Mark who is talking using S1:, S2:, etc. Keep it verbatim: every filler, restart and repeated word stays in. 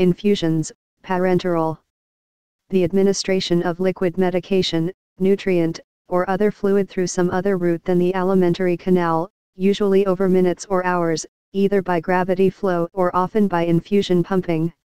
S1: Infusions, parenteral. The administration of liquid medication, nutrient, or other fluid through some other route than the alimentary canal, usually over minutes or hours, either by gravity flow or often by infusion pumping.